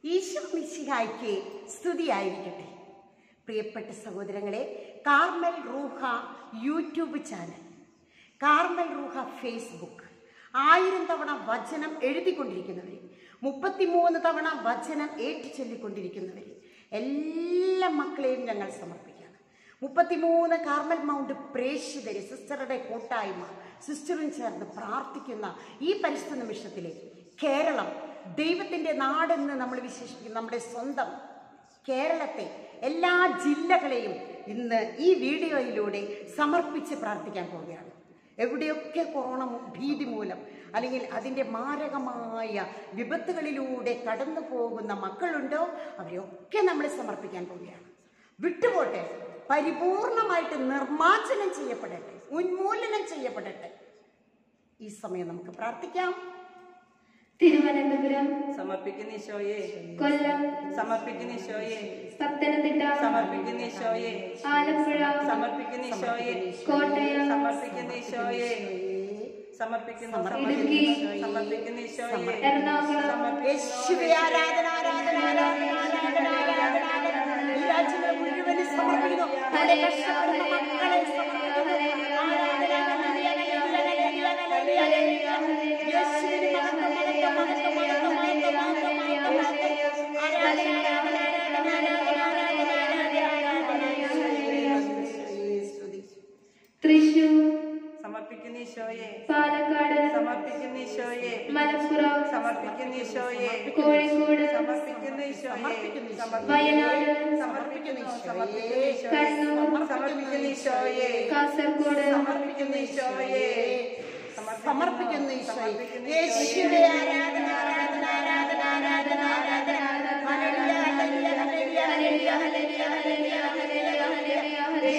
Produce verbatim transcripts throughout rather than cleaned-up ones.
ഈശോ മിശിഹായ്ക്ക് സ്തുതിയായിരിക്കട്ടെ. പ്രിയപ്പെട്ട സഹോദരങ്ങളെ, Carmel Ruha YouTube channel, Carmel Ruha Facebook, ആയിരം തവണ വചനം എഴുതിക്കൊണ്ടിരിക്കുന്നവർ, മുപ്പത്തിമൂന്ന് തവണ വചനം ഏറ്റുചൊല്ലിക്കൊണ്ടിരിക്കുന്നവർ, എല്ലാ മക്കളെയും ഞങ്ങൾ സമർപ്പിക്കുകയാണ്. മുപ്പത്തിമൂന്ന് കാർമൽ മൗണ്ട് പ്രേക്ഷിതരെ, സിസ്റ്ററുടെ കൂട്ടായ്മ, സിസ്റ്ററും ചേർന്ന് പ്രാർത്ഥിക്കുന്ന ഈ പരിശുദ്ധ നിമിഷത്തിലെ കേരളം, ദൈവത്തിൻ്റെ നാടെന്ന് നമ്മൾ വിശേഷിപ്പിക്കുന്ന നമ്മുടെ സ്വന്തം കേരളത്തെ, എല്ലാ ജില്ലകളെയും ഇന്ന് ഈ വീഡിയോയിലൂടെ സമർപ്പിച്ച് പ്രാർത്ഥിക്കാൻ പോവുകയാണ്. എവിടെയൊക്കെ കൊറോണ ഭീതി മൂലം അല്ലെങ്കിൽ അതിൻ്റെ മാരകമായ വിപത്തുകളിലൂടെ കടന്നു പോകുന്ന മക്കളുണ്ടോ, അവരെയൊക്കെ നമ്മൾ സമർപ്പിക്കാൻ പോവുകയാണ്. വിട്ടുപോട്ടെ, പരിപൂർണമായിട്ട് നിർമ്മാർജ്ജനം ചെയ്യപ്പെടട്ടെ, ഉന്മൂലനം ചെയ്യപ്പെടട്ടെ. ഈ സമയം നമുക്ക് പ്രാർത്ഥിക്കാം. തിരുവനന്തപുരം സമർപ്പിക്കുന്ന ഈശോയെ, കൊല്ലം സമർപ്പിക്കുന്ന ഈശോയെ, പത്തനംതിട്ട സമർപ്പിക്കുന്ന ഈശോയെ, ആലപ്പുഴ സമർപ്പിക്കുന്ന ഈശോയെ, കോട്ടയം സമർപ്പിക്കുന്ന ഈശോയെ, സമർപ്പിക്കുന്ന ഇടുക്കി സമർപ്പിക്കുന്ന ഈശോയെ, എറണാകുളം യേശുവേ, ആരാധന, ആരാധന, ആരാധന, ആരാധന, ആരാധന, ആരാധന. ഈ രാജ്യങ്ങളെ മുഴുവനും സമർപ്പിക്കുന്നു. നമ്മുടെ കഷ്ടപ്പെടുന്ന മക്കളെ സമർപ്പിക്കുന്നു. ആരാധന, യേശുവിന് മഹത്വം, മഹത്വം, മഹത്വം, മഹത്വം, മഹത്വം, മഹത്വം, മഹത്വം, മഹത്വം. ആരാധന, ആരാധന, ആരാധന, ആരാധന, ആരാധന, ആരാധന, ആരാധന. സ്തുതി. തൃശൂർ സമർപ്പിക്കുന്ന ഈശോയെ, പാലക്കാട് സമർപ്പിക്കുന്ന ഈശോയെ, മലപ്പുറം സമർപ്പിക്കുന്ന ഈശോയെ, കോഴിക്കോട് സമർപ്പിക്കുന്ന ഈശോയെ, വയനാട് സമർപ്പിക്കുന്ന ഈശോയെ, കണ്ണൂർ സമർപ്പിക്കുന്ന ഈശോയെ, കാസർഗോഡ് സമർപ്പിക്കുന്ന ഈശോയെ, സമർപ്പിക്കുന്ന ഈശോയെ. യേശുവേ, ആരാധന, ആരാധന, ആരാധന, ആരാധന, ആരാധന. ഹല്ലേലൂയ, ഹല്ലേലൂയ, ഹല്ലേലൂയ, ഹല്ലേലൂയ, ഹല്ലേലൂയ, ഹല്ലേലൂയ, ഹല്ലേലൂയ.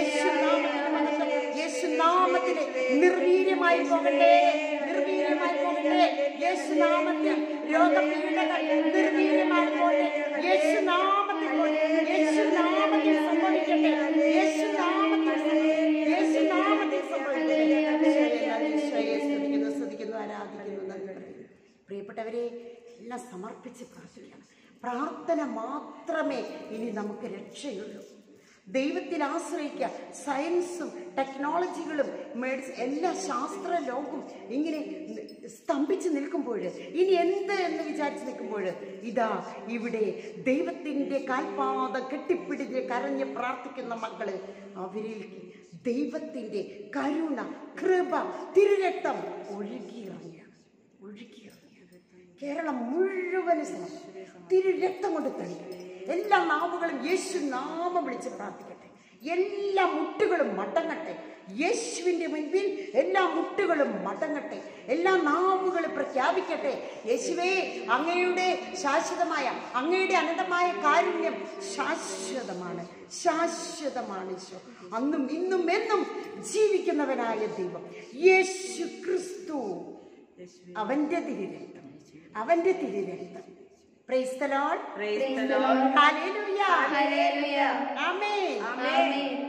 യേശുനാമത്തിലെ നിർവീര്യമായി പോകട്ടെ, നിർവീര്യമായി പോകട്ടെ. യേശുനാമത്തിൽ രോഗപീഠകൾ നിർവീര്യമായി പോകട്ടെ. യേശുനാമത്തിൽ പോകട്ടെ. യേശുനാമത്തിൽ സംഭവിക്കട്ടെ. യേശുനാമത്തിൽ യേശുനാമത്തിൽ സംഭവിക്കട്ടെ. ഈശോയെ സ്തുതിക്കുന്നു, സ്തുതിക്കുന്നു, ആരാധിക്കുന്നു, നന്ദി പറയുന്നു. പ്രിയപ്പെട്ടവരെ, എല്ലാം സമർപ്പിച്ച് പ്രാർത്ഥിക്കണം. പ്രാർത്ഥന മാത്രമേ ഇനി നമുക്ക് രക്ഷയുള്ളൂ. ദൈവത്തിൽ ആശ്രയിക്കുക. സയൻസും ടെക്നോളജികളും മെഡിസിൻ, എല്ലാ ശാസ്ത്ര ലോകവും ഇങ്ങനെ സ്തംഭിച്ച് നിൽക്കുമ്പോൾ, ഇനി എന്ത് എന്ന് വിചാരിച്ച് നിൽക്കുമ്പോൾ, ഇതാ ഇവിടെ ദൈവത്തിൻ്റെ കാൽപാദം കെട്ടിപ്പിടിഞ്ഞ് കരഞ്ഞ് പ്രാർത്ഥിക്കുന്ന മക്കള്, അവരിലേക്ക് ദൈവത്തിൻ്റെ കരുണ, കൃപ, തിരുരക്തം ഒഴുകിയിറങ്ങിയാണ്, ഒഴുകിയിറങ്ങിയാണ്. കേരളം മുഴുവനും തിരുരക്തം കൊണ്ട് തെളിയും. എല്ലാ നാവുകളും യേശു നാമം വിളിച്ച് പ്രാർത്ഥിക്കട്ടെ. എല്ലാ മുട്ടുകളും മടങ്ങട്ടെ. യേശുവിൻ്റെ മുൻപിൽ എല്ലാ മുട്ടുകളും മടങ്ങട്ടെ. എല്ലാ നാവുകളും പ്രഖ്യാപിക്കട്ടെ, യേശുവേ, അങ്ങയുടെ ശാശ്വതമായ, അങ്ങയുടെ അനന്തമായ കാരുണ്യം ശാശ്വതമാണ്, ശാശ്വതമാണ്. ഈശോ അന്നും ഇന്നും എന്നും ജീവിക്കുന്നവനായ ദൈവം യേശു ക്രിസ്തു, അവന്റെ തിരുരക്തം, അവന്റെ തിരുരക്തം. Praise the Lord. Praise the Lord. Hallelujah. ഹല്ലേലൂയ Amen. ആമേൻ.